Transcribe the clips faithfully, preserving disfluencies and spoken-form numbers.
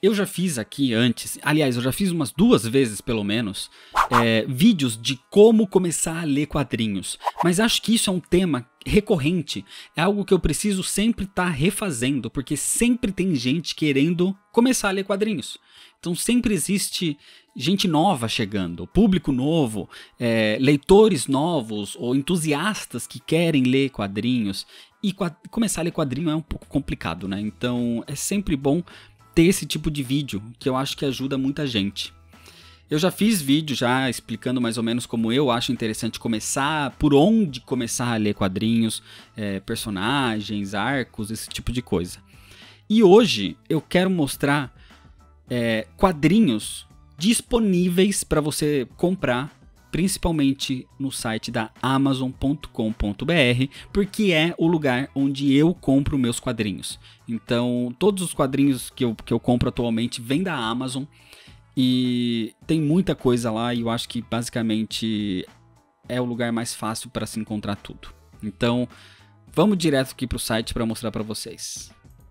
Eu já fiz aqui antes, aliás, eu já fiz umas duas vezes pelo menos, é, vídeos de como começar a ler quadrinhos. Mas acho que isso é um tema recorrente, é algo que eu preciso sempre estar refazendo, porque sempre tem gente querendo começar a ler quadrinhos. Então sempre existe gente nova chegando, público novo, é, leitores novos ou entusiastas que querem ler quadrinhos. E quad- começar a ler quadrinho é um pouco complicado, né? Então é sempre bom ter esse tipo de vídeo, que eu acho que ajuda muita gente. Eu já fiz vídeo já explicando mais ou menos como eu acho interessante começar, por onde começar a ler quadrinhos, é, personagens, arcos, esse tipo de coisa. E hoje eu quero mostrar é, quadrinhos disponíveis para você comprar, principalmente no site da amazon ponto com ponto b r, porque é o lugar onde eu compro meus quadrinhos. Então, todos os quadrinhos que eu, que eu compro atualmente vêm da Amazon e tem muita coisa lá e eu acho que basicamente é o lugar mais fácil para se encontrar tudo. Então, vamos direto aqui para o site para mostrar para vocês.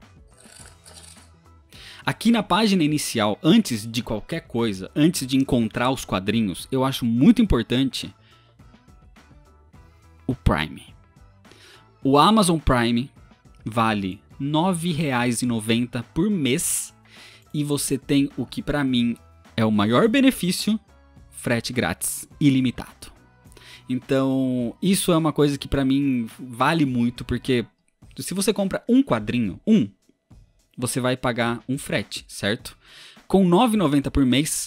Aqui na página inicial, antes de qualquer coisa, antes de encontrar os quadrinhos, eu acho muito importante o Prime. O Amazon Prime vale nove reais e noventa centavos por mês e você tem o que para mim é o maior benefício, frete grátis, ilimitado. Então, isso é uma coisa que para mim vale muito, porque se você compra um quadrinho, um, você vai pagar um frete, certo? Com nove reais e noventa centavos por mês,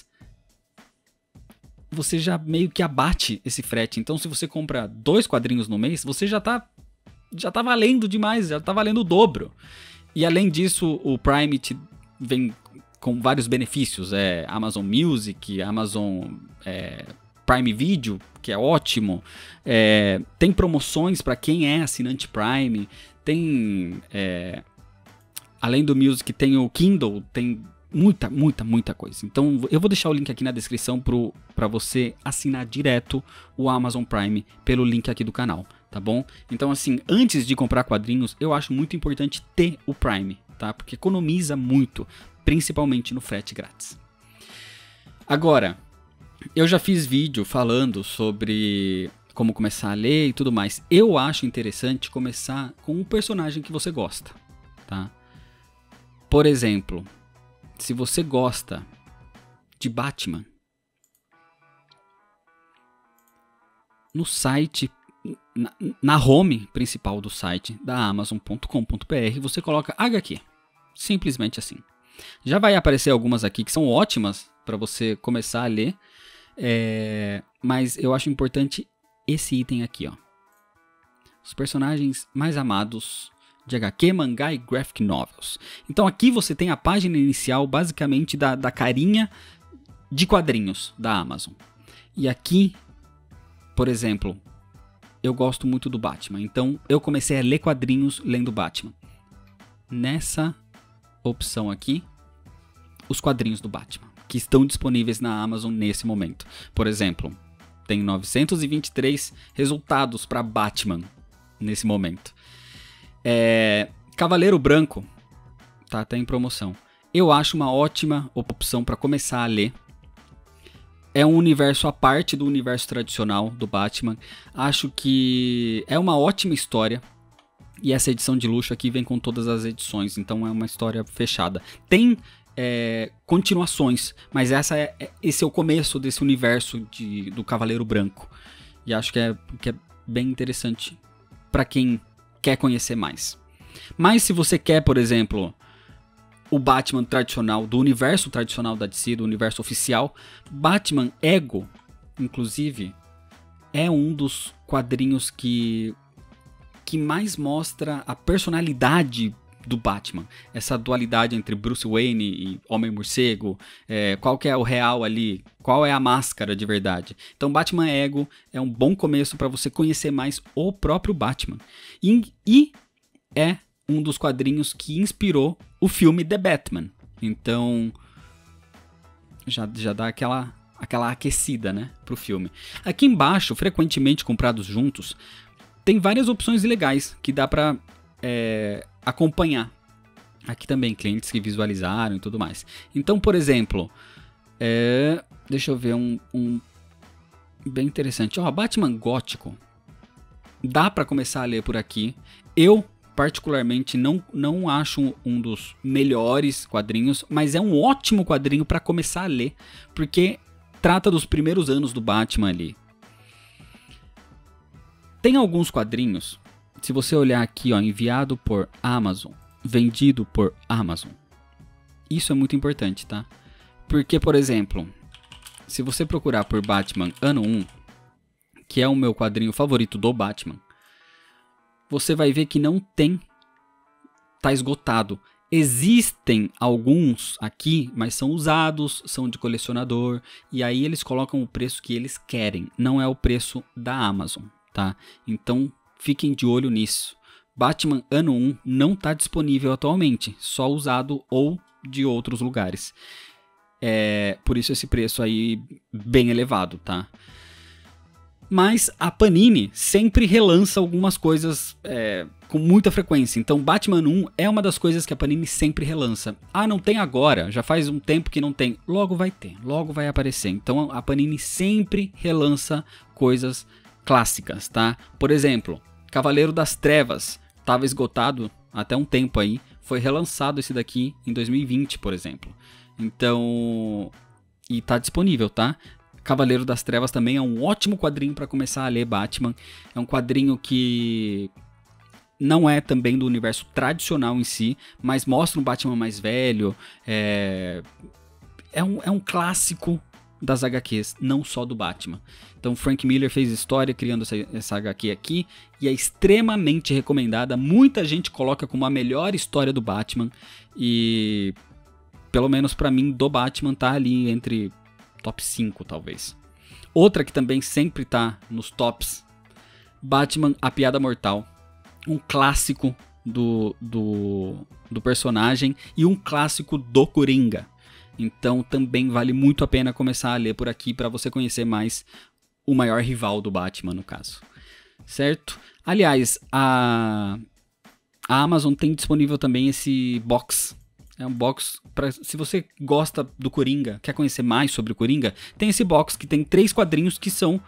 você já meio que abate esse frete. Então, se você compra dois quadrinhos no mês, você já tá, já tá valendo demais, já tá valendo o dobro. E além disso, o Prime te vem com vários benefícios. É Amazon Music, Amazon é, Prime Video, que é ótimo. É, tem promoções para quem é assinante Prime. Tem... É, além do Music, tem o Kindle, tem muita, muita, muita coisa. Então, eu vou deixar o link aqui na descrição para você assinar direto o Amazon Prime pelo link aqui do canal, tá bom? Então, assim, antes de comprar quadrinhos, eu acho muito importante ter o Prime, tá? Porque economiza muito, principalmente no frete grátis. Agora, eu já fiz vídeo falando sobre como começar a ler e tudo mais. Eu acho interessante começar com um personagem que você gosta, tá? Por exemplo, se você gosta de Batman, no site, na, na home principal do site da amazon ponto com ponto b r, você coloca agá quê. Simplesmente assim. Já vai aparecer algumas aqui que são ótimas para você começar a ler, é, mas eu acho importante esse item aqui, ó. Os personagens mais amados de agá quê, mangá e graphic novels. Então aqui você tem a página inicial basicamente da, da carinha de quadrinhos da Amazon. E aqui, por exemplo, eu gosto muito do Batman. Então eu comecei a ler quadrinhos lendo Batman. Nessa opção aqui, os quadrinhos do Batman, que estão disponíveis na Amazon nesse momento. Por exemplo, tem novecentos e vinte e três resultados para Batman nesse momento. É, Cavaleiro Branco tá até em promoção. Eu acho uma ótima opção para começar a ler. É um universo à parte do universo tradicional do Batman. Acho que é uma ótima história. E essa edição de luxo aqui vem com todas as edições. Então é uma história fechada. Tem é, continuações, mas essa é, esse é o começo desse universo de, do Cavaleiro Branco. E acho que é, que é bem interessante para quem quer conhecer mais. Mas se você quer, por exemplo, o Batman tradicional, do universo tradicional da D C, do universo oficial, Batman Ego, inclusive, é um dos quadrinhos que, que mais mostra a personalidade do Batman. Essa dualidade entre Bruce Wayne e Homem-Morcego, é, qual que é o real ali, qual é a máscara de verdade. Então Batman Ego é um bom começo para você conhecer mais o próprio Batman. E, e é um dos quadrinhos que inspirou o filme The Batman. Então já, já dá aquela, aquela aquecida, né, pro filme. Aqui embaixo, frequentemente comprados juntos, tem várias opções legais que dá para é, acompanhar. Aqui também, clientes que visualizaram e tudo mais. Então, por exemplo, é... deixa eu ver um, um bem interessante. Ó, Batman Gótico. Dá para começar a ler por aqui. Eu, particularmente, não, não acho um dos melhores quadrinhos, mas é um ótimo quadrinho para começar a ler, porque trata dos primeiros anos do Batman ali. Tem alguns quadrinhos, se você olhar aqui, ó, enviado por Amazon, vendido por Amazon. Isso é muito importante, tá? Porque, por exemplo, se você procurar por Batman Ano um, que é o meu quadrinho favorito do Batman, você vai ver que não tem, tá esgotado. Existem alguns aqui, mas são usados, são de colecionador, e aí eles colocam o preço que eles querem, não é o preço da Amazon, tá? Então, fiquem de olho nisso. Batman Ano um não está disponível atualmente, só usado ou de outros lugares. É, por isso esse preço aí bem elevado, tá? Mas a Panini sempre relança algumas coisas é, com muita frequência. Então Batman um é uma das coisas que a Panini sempre relança. Ah, não tem agora, já faz um tempo que não tem. Logo vai ter, logo vai aparecer. Então a Panini sempre relança coisas clássicas, tá? Por exemplo, Cavaleiro das Trevas estava esgotado até um tempo aí. Foi relançado esse daqui em dois mil e vinte, por exemplo. Então... e tá disponível, tá? Cavaleiro das Trevas também é um ótimo quadrinho para começar a ler Batman. É um quadrinho que não é também do universo tradicional em si, mas mostra um Batman mais velho. É, é, um, é um clássico das agá quês, não só do Batman. Então Frank Miller fez história criando essa, essa agá quê aqui e é extremamente recomendada. Muita gente coloca como a melhor história do Batman e, pelo menos para mim, do Batman tá ali entre top cinco, talvez. Outra que também sempre tá nos tops, Batman, A Piada Mortal. Um clássico do, do, do personagem e um clássico do Coringa. Então também vale muito a pena começar a ler por aqui para você conhecer mais o maior rival do Batman, no caso. Certo? Aliás, a, a Amazon tem disponível também esse box. É um box, pra, se você gosta do Coringa, quer conhecer mais sobre o Coringa, tem esse box que tem três quadrinhos que são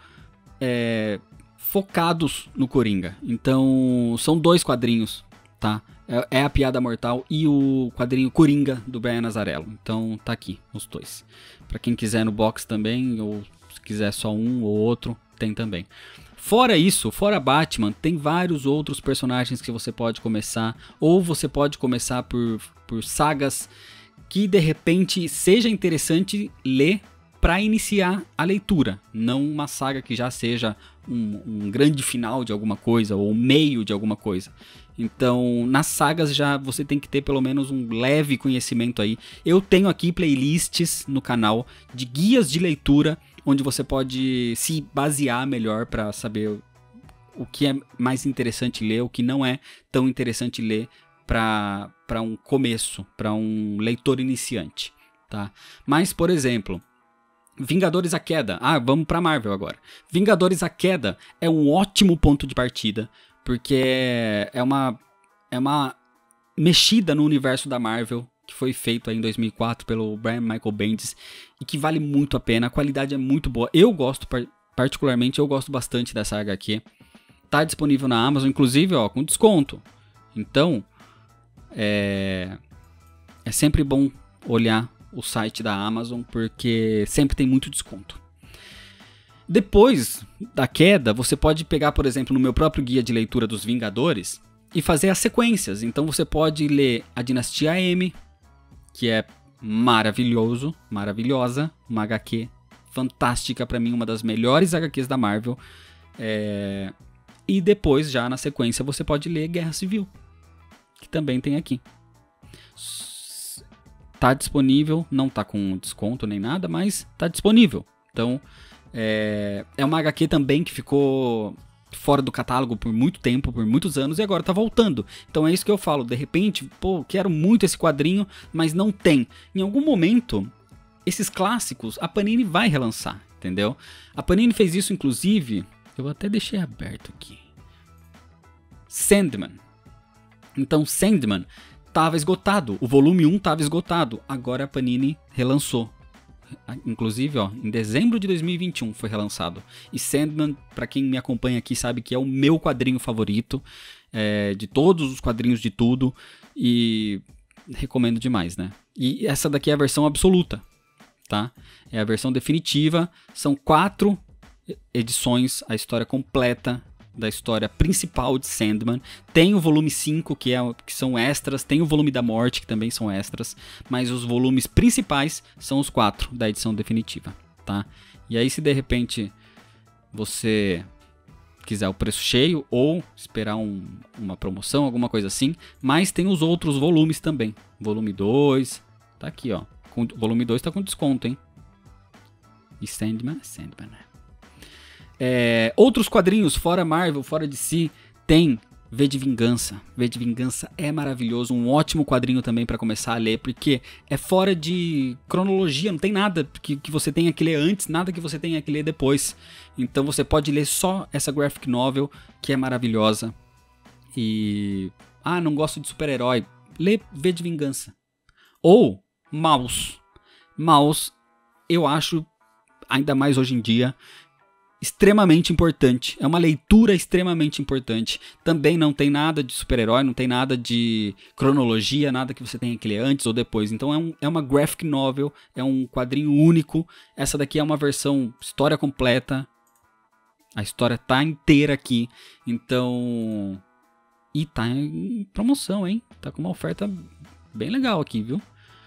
é, focados no Coringa. Então, são dois quadrinhos, tá? É, é A Piada Mortal e o quadrinho Coringa, do Brian Azzarello. Então, tá aqui, os dois. Pra quem quiser no box também, ou se quiser só um ou outro, tem também. Fora isso, fora Batman, tem vários outros personagens que você pode começar, ou você pode começar por, por sagas que de repente seja interessante ler para iniciar a leitura, não uma saga que já seja um, um grande final de alguma coisa ou meio de alguma coisa. Então, nas sagas já você tem que ter pelo menos um leve conhecimento aí. Eu tenho aqui playlists no canal de guias de leitura, onde você pode se basear melhor para saber o que é mais interessante ler, o que não é tão interessante ler para para um começo, para um leitor iniciante, tá? Mas, por exemplo, Vingadores A Queda. Ah, vamos para Marvel agora. Vingadores A Queda é um ótimo ponto de partida, porque é uma, é uma mexida no universo da Marvel, que foi feito aí em dois mil e quatro pelo Brian Michael Bendis, e que vale muito a pena, a qualidade é muito boa. Eu gosto, particularmente, eu gosto bastante dessa agá quê. Tá disponível na Amazon, inclusive, ó, com desconto. Então, é, é sempre bom olhar o site da Amazon, porque sempre tem muito desconto. Depois da queda, você pode pegar, por exemplo, no meu próprio guia de leitura dos Vingadores e fazer as sequências. Então você pode ler a Dinastia M, que é maravilhoso, maravilhosa, uma agá quê fantástica, para mim uma das melhores agá quês da Marvel. É... E depois, já na sequência, você pode ler Guerra Civil, que também tem aqui. Tá disponível, não tá com desconto nem nada, mas tá disponível. Então, é, é uma agá quê também que ficou fora do catálogo por muito tempo, por muitos anos, e agora tá voltando. Então é isso que eu falo, de repente, pô, quero muito esse quadrinho, mas não tem. Em algum momento, esses clássicos, a Panini vai relançar, entendeu? A Panini fez isso, inclusive, eu até deixei aberto aqui. Sandman. Então, Sandman tava esgotado. O volume um tava esgotado. Agora a Panini relançou. Inclusive, ó, em dezembro de dois mil e vinte e um foi relançado. E Sandman, pra quem me acompanha aqui, sabe que é o meu quadrinho favorito. É, de todos os quadrinhos de tudo. E recomendo demais, né? E essa daqui é a versão absoluta, tá? É a versão definitiva. São quatro edições, a história completa da história principal de Sandman. Tem o volume cinco, que, é, que são extras. Tem o volume da morte, que também são extras. Mas os volumes principais são os quatro da edição definitiva, tá? E aí, se de repente você quiser o preço cheio ou esperar um, uma promoção, alguma coisa assim, mas tem os outros volumes também. Volume dois, tá aqui, ó. Com, volume dois tá com desconto, hein? E Sandman, Sandman, né? É, outros quadrinhos, fora Marvel, fora D C, tem V de Vingança. V de Vingança é maravilhoso, um ótimo quadrinho também para começar a ler, porque é fora de cronologia, não tem nada que, que você tenha que ler antes, nada que você tenha que ler depois. Então você pode ler só essa graphic novel, que é maravilhosa. E... ah, não gosto de super-herói. Lê V de Vingança. Ou Maus. Maus, eu acho, ainda mais hoje em dia, extremamente importante. É uma leitura extremamente importante. Também não tem nada de super-herói, não tem nada de cronologia, nada que você tenha que ler antes ou depois. Então é, um, é uma graphic novel, é um quadrinho único. Essa daqui é uma versão história completa. A história tá inteira aqui. Então... e tá em promoção, hein? Tá com uma oferta bem legal aqui, viu?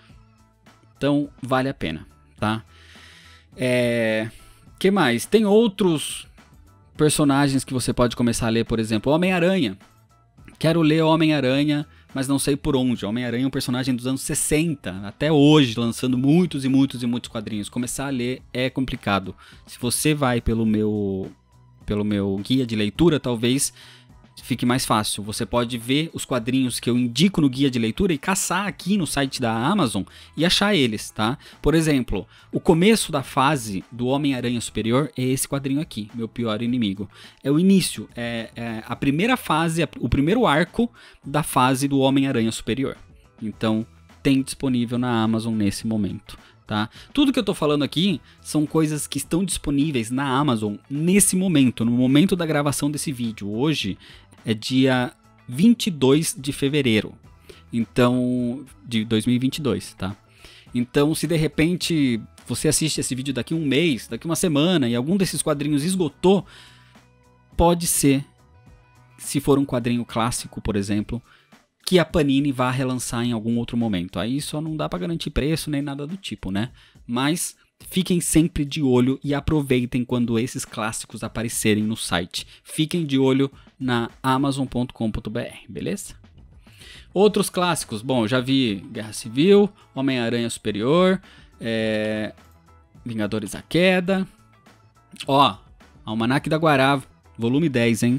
Então vale a pena, tá? É... que mais? Tem outros personagens que você pode começar a ler, por exemplo, Homem-Aranha. Quero ler Homem-Aranha, mas não sei por onde. Homem-Aranha é um personagem dos anos sessenta, até hoje, lançando muitos e muitos e muitos quadrinhos. Começar a ler é complicado. Se você vai pelo meu, pelo meu guia de leitura, talvez fique mais fácil. Você pode ver os quadrinhos que eu indico no guia de leitura e caçar aqui no site da Amazon e achar eles, tá? Por exemplo, o começo da fase do Homem-Aranha Superior é esse quadrinho aqui, Meu Pior Inimigo. É o início, é, é a primeira fase, o primeiro arco da fase do Homem-Aranha Superior. Então, tem disponível na Amazon nesse momento, tá? Tudo que eu tô falando aqui são coisas que estão disponíveis na Amazon nesse momento, no momento da gravação desse vídeo. Hoje é dia vinte e dois de fevereiro, então, de dois mil e vinte e dois, tá? Então, se de repente você assiste esse vídeo daqui um mês, daqui uma semana, e algum desses quadrinhos esgotou, pode ser, se for um quadrinho clássico, por exemplo, que a Panini vá relançar em algum outro momento. Aí só não dá pra garantir preço nem nada do tipo, né? Mas fiquem sempre de olho e aproveitem quando esses clássicos aparecerem no site. Fiquem de olho na amazon ponto com ponto br, beleza? Outros clássicos, bom, já vi Guerra Civil, Homem-Aranha Superior, é... Vingadores à Queda. Ó, Almanaque da Guará, volume dez, hein?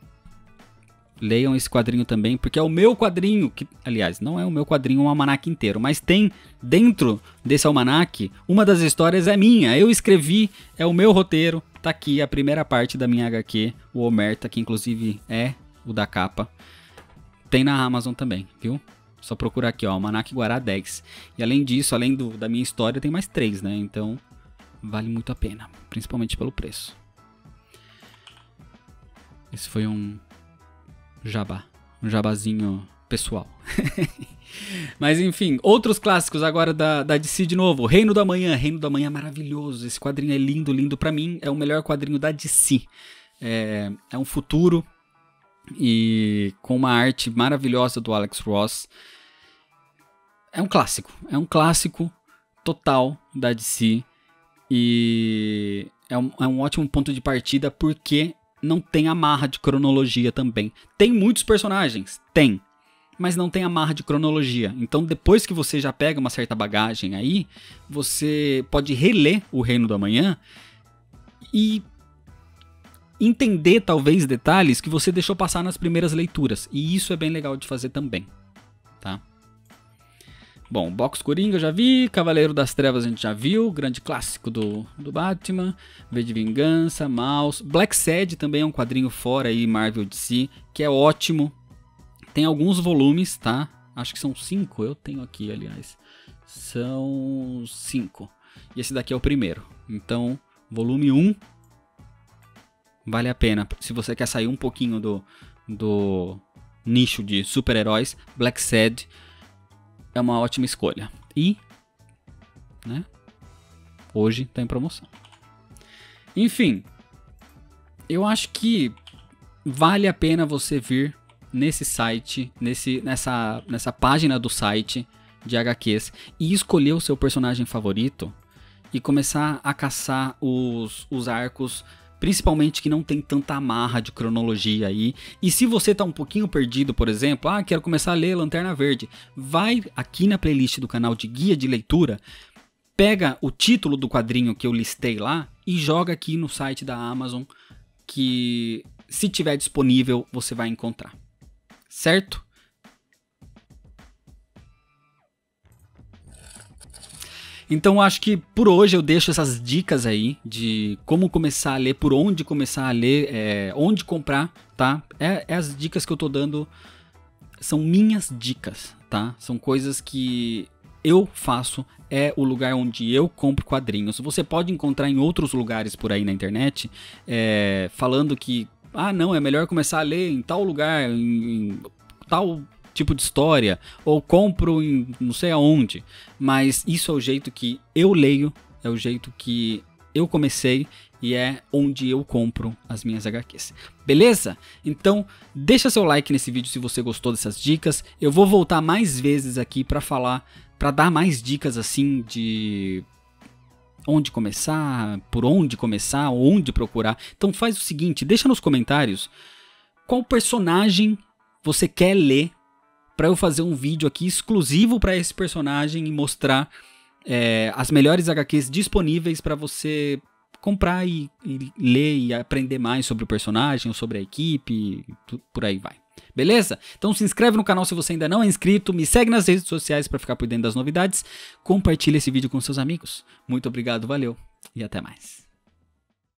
Leiam esse quadrinho também, porque é o meu quadrinho, que, aliás, não é o meu quadrinho, um almanaque inteiro, mas tem dentro desse almanaque, uma das histórias é minha, eu escrevi, é o meu roteiro, tá aqui a primeira parte da minha agá quê, o Omerta, que inclusive é o da capa, tem na Amazon também, viu? Só procurar aqui, ó, Almanaque Guará dez. E além disso, além do, da minha história, tem mais três, né? Então, vale muito a pena, principalmente pelo preço. Esse foi um jabá, um jabazinho pessoal. Mas enfim, outros clássicos agora da, da D C de novo. Reino da Manhã, Reino da Manhã é maravilhoso. Esse quadrinho é lindo, lindo. Pra mim é o melhor quadrinho da D C. É, é um futuro e com uma arte maravilhosa do Alex Ross. É um clássico, é um clássico total da D C. E é um, é um ótimo ponto de partida porque não tem amarra de cronologia também. Tem muitos personagens? Tem. Mas não tem amarra de cronologia. Então, depois que você já pega uma certa bagagem aí, você pode reler o Reino da Manhã e entender, talvez, detalhes que você deixou passar nas primeiras leituras. E isso é bem legal de fazer também, tá? Bom, Box Coringa eu já vi, Cavaleiro das Trevas a gente já viu, grande clássico do, do Batman, V de Vingança, Maus, Black Sad também é um quadrinho fora aí, Marvel D C, que é ótimo, tem alguns volumes, tá? Acho que são cinco, eu tenho aqui, aliás. São cinco. E esse daqui é o primeiro. Então, volume um, vale a pena. Se você quer sair um pouquinho do, do nicho de super-heróis, Black Sad é uma ótima escolha. E, né, hoje tá em promoção. Enfim, eu acho que vale a pena você vir nesse site, nesse, nessa, nessa página do site de H Qs e escolher o seu personagem favorito e começar a caçar os, os arcos, principalmente que não tem tanta amarra de cronologia aí. E se você tá um pouquinho perdido, por exemplo, ah, quero começar a ler Lanterna Verde, vai aqui na playlist do canal de guia de leitura, pega o título do quadrinho que eu listei lá e joga aqui no site da Amazon, que se tiver disponível você vai encontrar, certo? Então acho que por hoje eu deixo essas dicas aí de como começar a ler, por onde começar a ler, é, onde comprar, tá? É, é as dicas que eu tô dando, são minhas dicas, tá? São coisas que eu faço, é o lugar onde eu compro quadrinhos. Você pode encontrar em outros lugares por aí na internet, é, falando que, ah não, é melhor começar a ler em tal lugar, em, em tal tipo de história, ou compro em não sei aonde, mas isso é o jeito que eu leio, é o jeito que eu comecei e é onde eu compro as minhas H Qs. Beleza? Então deixa seu like nesse vídeo se você gostou dessas dicas. Eu vou voltar mais vezes aqui para falar, para dar mais dicas assim de onde começar, por onde começar, onde procurar. Então faz o seguinte, deixa nos comentários qual personagem você quer ler para eu fazer um vídeo aqui exclusivo para esse personagem e mostrar é, as melhores H Qs disponíveis para você comprar e, e ler e aprender mais sobre o personagem, ou sobre a equipe, por aí vai. Beleza? Então se inscreve no canal se você ainda não é inscrito, me segue nas redes sociais para ficar por dentro das novidades, compartilha esse vídeo com seus amigos. Muito obrigado, valeu e até mais.